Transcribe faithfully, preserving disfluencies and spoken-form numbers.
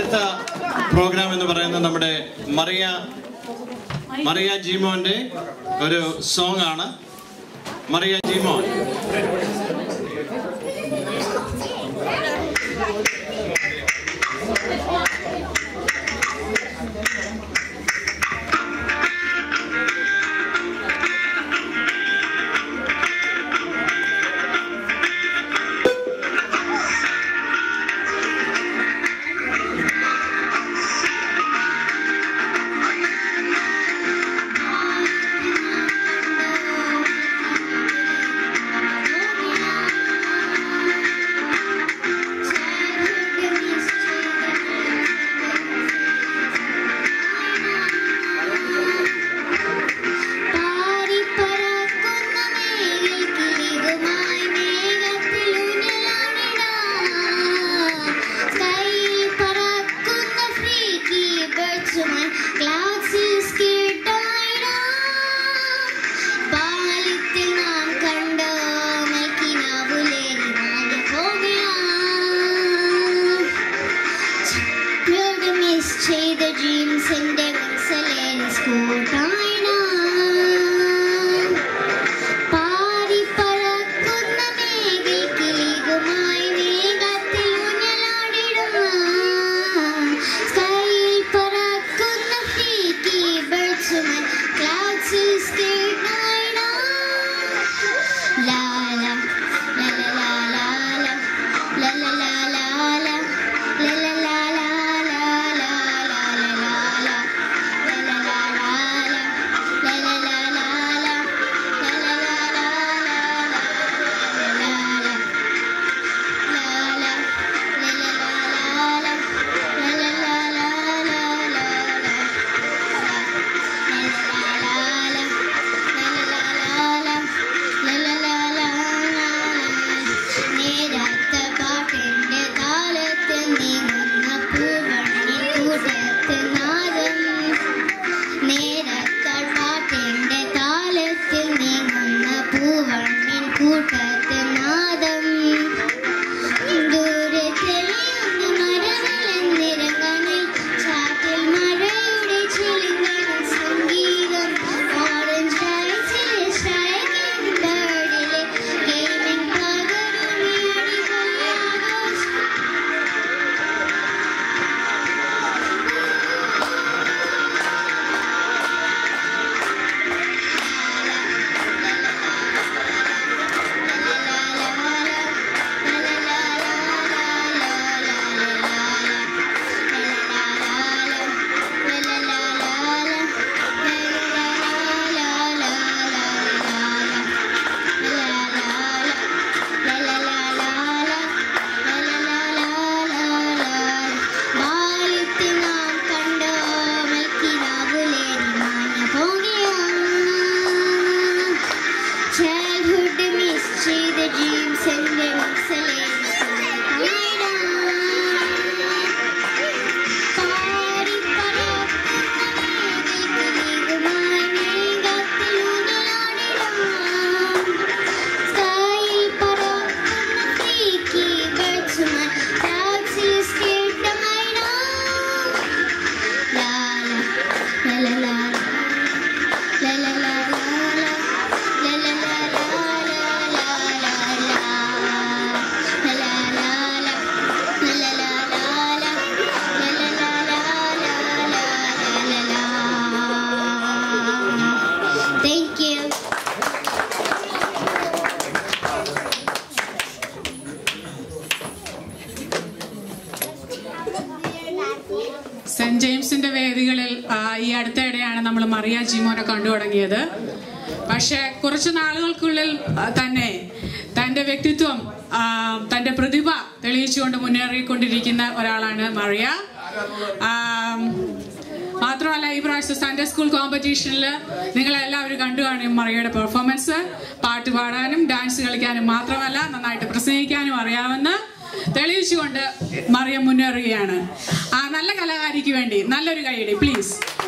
അടുത്ത പ്രോഗ്രാം എന്ന് പറയുന്നത് നമ്മുടെ മറിയ മറിയ ജീമോന്റെ ഒരു സോങ് ആണ്. മറിയ ജീമോൻ. സെന്റ് ജെയിംസിന്റെ വേദികളിൽ ഈ അടുത്തിടെയാണ് നമ്മൾ മറിയ ജീമോനെ കണ്ടു തുടങ്ങിയത്. പക്ഷെ കുറച്ച് നാളുകൾക്കുള്ളിൽ തന്നെ തന്റെ വ്യക്തിത്വം, തന്റെ പ്രതിഭ തെളിയിച്ചുകൊണ്ട് മുന്നേറിക്കൊണ്ടിരിക്കുന്ന ഒരാളാണ് മറിയ. മാത്രമല്ല, ഈ പ്രാവശ്യം സൺഡേ സ്കൂൾ കോമ്പറ്റീഷനിൽ നിങ്ങളെല്ലാവരും കണ്ടു കാണും മറിയയുടെ പെർഫോമൻസ്. പാട്ട് പാടാനും ഡാൻസ് കളിക്കാനും മാത്രമല്ല, നന്നായിട്ട് പ്രസംഗിക്കാനും അറിയാമെന്ന് തെളിയിച്ചുകൊണ്ട് മറിയ മുന്നേറുകയാണ്. ആ നല്ല കലാകാരിക്ക് വേണ്ടി നല്ലൊരു കൈയടി പ്ലീസ്.